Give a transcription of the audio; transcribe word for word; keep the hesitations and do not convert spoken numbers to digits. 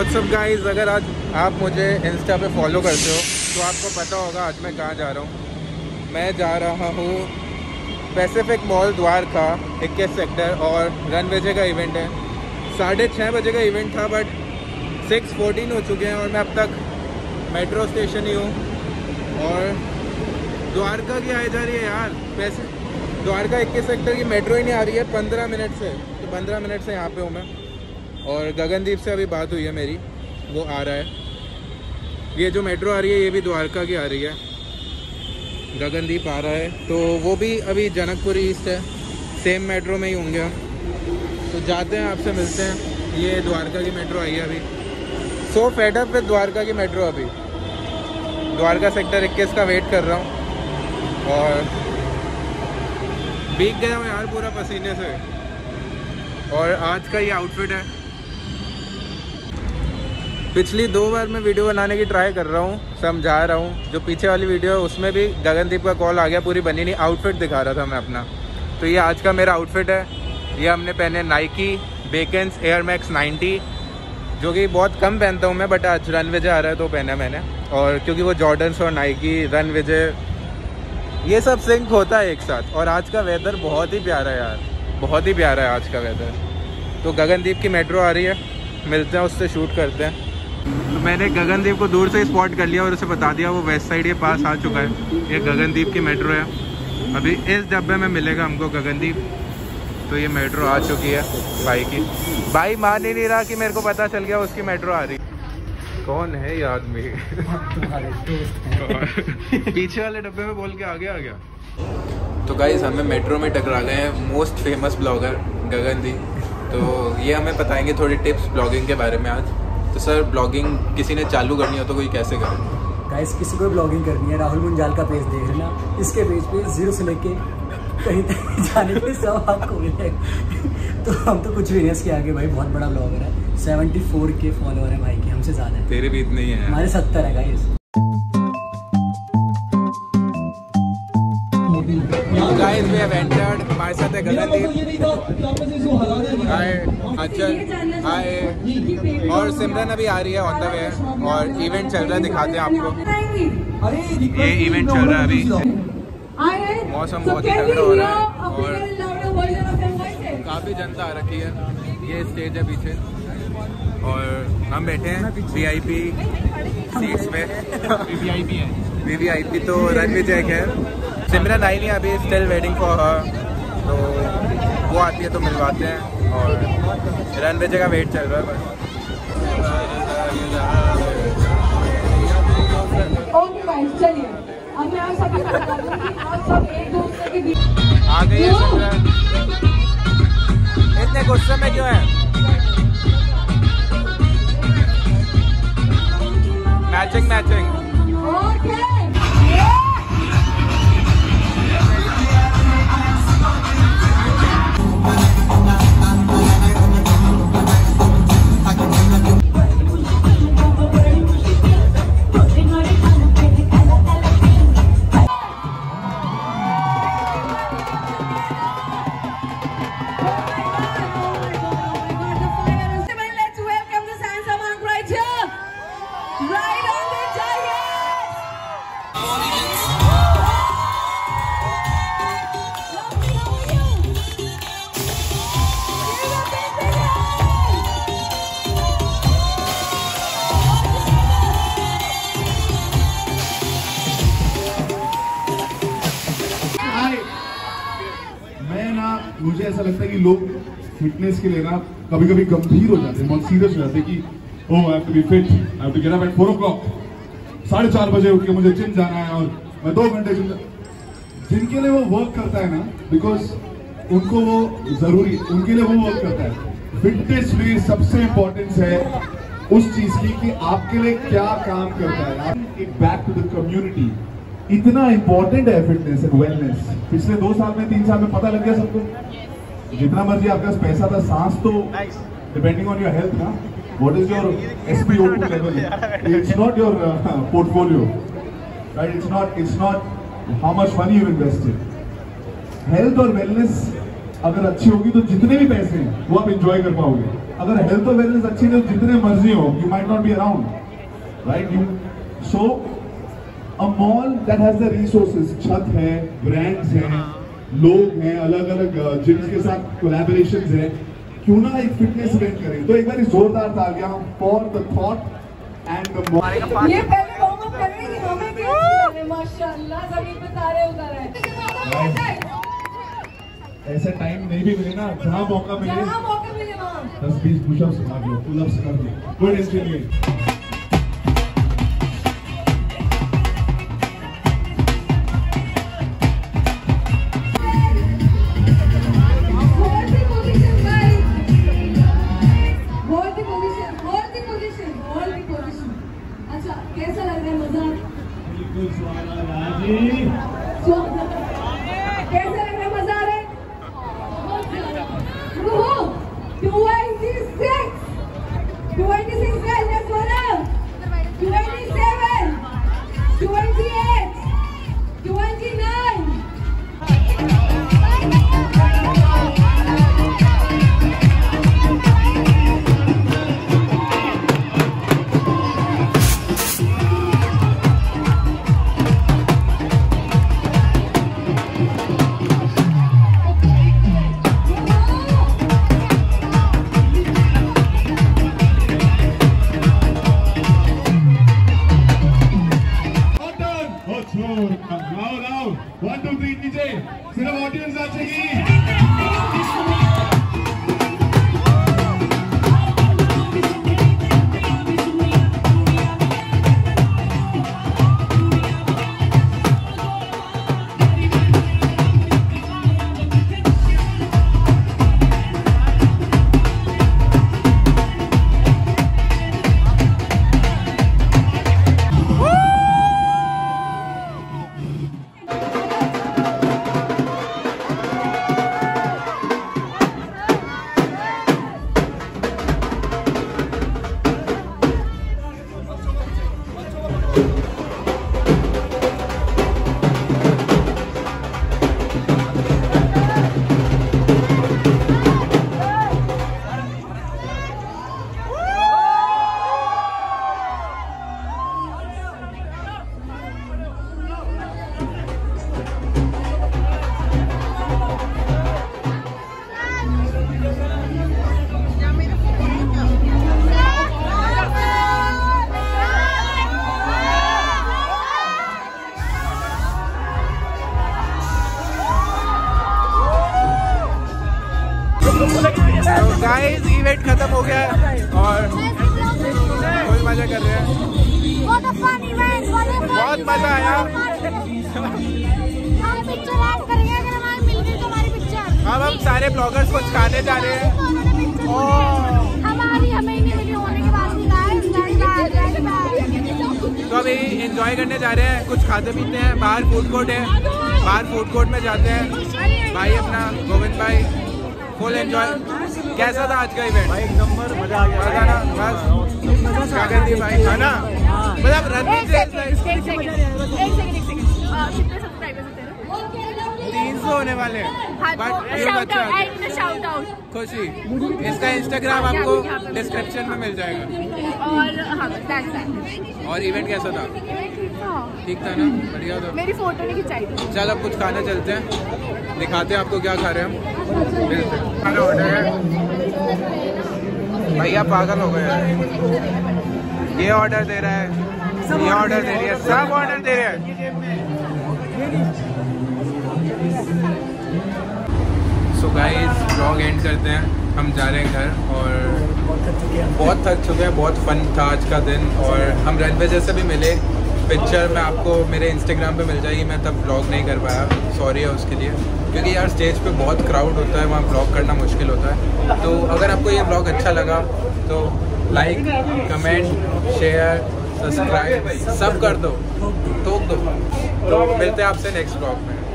What's up guys, अगर आज आप मुझे इंस्टा पे फॉलो करते हो तो आपको पता होगा आज मैं कहाँ जा रहा हूँ। मैं जा रहा हूँ पैसिफिक मॉल द्वारका इक्कीस सेक्टर, और रन बजे का इवेंट है। साढ़े छः बजे का इवेंट था बट सिक्स फोर्टीन हो चुके हैं और मैं अब तक मेट्रो स्टेशन ही हूँ। और द्वारका की आई जा रही है यार, पैसे द्वारका इक्कीस सेक्टर की मेट्रो ही नहीं आ रही है पंद्रह मिनट से। तो पंद्रह मिनट से यहाँ पे हूँ मैं, और गगनदीप से अभी बात हुई है मेरी, वो आ रहा है। ये जो मेट्रो आ रही है ये भी द्वारका की आ रही है, गगनदीप आ रहा है। तो वो भी अभी जनकपुर ईस्ट है, सेम मेट्रो में ही होंगे हम। तो जाते हैं, आपसे मिलते हैं। ये द्वारका की मेट्रो आई है अभी। So fed up with Dwarka की मेट्रो। अभी द्वारका सेक्टर इक्कीस का वेट कर रहा हूँ और भीग गया हूँ यार पूरा पसीने से। और आज का ये आउटफिट है। पिछली दो बार मैं वीडियो बनाने की ट्राई कर रहा हूँ, समझा रहा हूँ। जो पीछे वाली वीडियो है उसमें भी गगनदीप का कॉल आ गया, पूरी बनी नहीं, आउटफिट दिखा रहा था मैं अपना। तो ये आज का मेरा आउटफिट है। ये हमने पहने नाइकी बेकेंस एयर मैक्स नाइन्टी, जो कि बहुत कम पहनता हूँ मैं, बट आज रन विजय आ रहा है तो पहना मैंने। और क्योंकि वो जॉर्डन्स और नाइकी रन विजय ये सब सिंक होता है एक साथ। और आज का वेदर बहुत ही प्यारा है यार, बहुत ही प्यारा है आज का वेदर। तो गगनदीप की मेट्रो आ रही है, मिलते हैं, उससे शूट करते हैं। तो मैंने गगनदीप को दूर से ही स्पॉट कर लिया और उसे बता दिया वो वेस्ट साइड के पास आ चुका है। ये गगनदीप की मेट्रो है। अभी इस डब्बे में मिलेगा हमको गगनदीप। तो ये मेट्रो आ चुकी है भाई की। भाई मान ही नहीं रहा कि मेरे को पता चल गया उसकी मेट्रो आ रही। कौन है ये आदमी? पीछे वाले डब्बे में बोल के आगे आ गया। तो गाइस हमें मेट्रो में टकरा गए हैं मोस्ट फेमस ब्लॉगर गगनदीप। तो ये हमें बताएंगे थोड़ी टिप्स ब्लॉगिंग के बारे में आज। तो सर, ब्लॉगिंग किसी ने चालू करनी हो तो कोई कैसे करे? गाइस किसी को ब्लॉगिंग करनी है, राहुल मुंजाल का पेज देख लेना। इसके पेज पे जीरो से लेके कहीं तक जाने के सब आपको मिलेगा। तो हम तो कुछ भी नहीं, इसके आगे भाई बहुत बड़ा ब्लॉगर है। चौहत्तर के फॉलोअर है भाई के, हमसे ज़्यादा है। तेरे भी इतने ही हैं? हमारे सत्तर है guys. Guys we have entered. हमारे साथ है गगनदीप, हाय अचल, हाय, और सिमरन अभी आ रही है ऑन द वे। और इवेंट चल रहा है, दिखाते हैं आपको। ये इवेंट चल रहा है अभी। मौसम बहुत ही तगड़ा हो रहा है और काफ़ी जनता आ रखी है। ये स्टेज है पीछे और हम बैठे हैं वीआईपी सीट्स में। वीवीआईपी है, वीवीआईपी। तो रन विजय है, सिमरन आई नहीं अभी, स्टिल वेटिंग फॉर हर। तो वो आती है तो मिलवाते हैं। और रन विजय का वेट चल रहा है बस। ओके गाइस, चलिए अब मैं आप सभी को बता दूं कि आप सब एक दूसरे के बीच आ गई है सिमरन। इतने गुस्से में क्यों है? Matching matching. ओके मुझे ऐसा लगता है कि लोग फिटनेस के लिए ना कभी कभी गंभीर हो जाते हैं, बहुत सीरियस हो जाते हैं कि oh I have to be fit, I have to get up at four o'clock, साढ़े चार बजे उठ के मुझे जिम जाना है और मैं दो घंटे जिम। जिनके लिए वो वर्क करता है ना, बिकॉज उनको वो जरूरी, उनके लिए वो वर्क करता है। फिटनेस में सबसे इम्पोर्टेंस है उस चीज की कि आपके लिए क्या काम करता है। आप एक बैक टू द कम्युनिटी, इतना इंपॉर्टेंट है फिटनेस एंड वेलनेस। पिछले दो साल में, तीन साल में पता लग गया सबको। जितना मर्जी आपके पास पैसा था, सांस तो डिपेंडिंग ऑन योर हेल्थ ना, what is your S P O two level, it's not your portfolio, right? It's not it's not how much money you invested. Health और वेलनेस अगर अच्छी होगी तो जितने भी पैसे हैं वो आप एंजॉय कर पाओगे। अगर हेल्थ और वेलनेस अच्छी नहीं तो जितने मर्जी हो, you might not be around, right? You saw a mall that has the resources, छत है, ब्रांड्स हैं, लोग हैं, अलग अलग जिम्स के साथ कोलैबोरेशंस है, क्यों ना एक फिटनेस इवेंट करें। तो एक बार जोरदार तालियां for the thought and the mall. ये पहले वार्म अप कर रहे हैं कि हमें क्या माशाल्लाह जमीन पे तारे उतर रहे हैं। ऐसा टाइम नहीं भी मिले ना, जहाँ मौका मिले जहाँ मौका मिले वहाँ दस बीस पुशअप्स मार लो, पुलअप्स कर लो, कोई टेंशन नहीं। कैसा लग रहा है मजा? कैसा लग रहा है? मजा आ रहा है? twenty-six twenty-six guys, let's go now. twenty-seven twenty-eight twenty-nine one two three नीचे, सिर्फ ऑडियंस आ चाहिए। तो गाइस इवेंट खत्म हो गया है और फुल मजा कर रहे हैं। बहुत मजा आया। अब हम सारे ब्लॉगर्स कुछ खाने जा रहे हैं। तो अभी एंजॉय करने जा रहे हैं, कुछ खाते पीते हैं। बाहर फूड कोर्ट है, बाहर फूड कोर्ट में जाते हैं। भाई अपना गोविंद भाई फुल एंजॉय। कैसा था आज का इवेंट? भाई एक नंबर मजा आ गया। मजा ना बस क्या कर दी भाई, है ना? मतलब रनिंग तीन सौ होने वाले हैं। बट खुशी, इसका इंस्टाग्राम आपको डिस्क्रिप्शन में मिल जाएगा। और और इवेंट कैसा था? ठीक था ना? बढ़िया था। मेरी फोटो नहीं खिंचाई थी। चल अब कुछ खाने चलते हैं, दिखाते हैं आपको क्या खा रहे हैं हम। मिलते हैं। खाना ऑर्डर है भैया, पागल हो गए यार। ये ऑर्डर दे रहा है, ये ऑर्डर दे रही है, सब ऑर्डर दे रहे हैं। सो गाइस व्लॉग एंड करते हैं, हम जा रहे हैं घर और बहुत थक चुके हैं। बहुत फन था आज का दिन और हम रनवे जैसे भी मिले। पिक्चर में आपको मेरे इंस्टाग्राम पे मिल जाएगी, मैं तब व्लॉग नहीं कर पाया, सॉरी है उसके लिए। क्योंकि यार स्टेज पे बहुत क्राउड होता है, वहाँ व्लॉग करना मुश्किल होता है। तो अगर आपको ये व्लॉग अच्छा लगा तो लाइक, कमेंट, शेयर, सब्सक्राइब सब कर दो, ठोक दो। तो मिलते हैं आपसे नेक्स्ट व्लॉग में।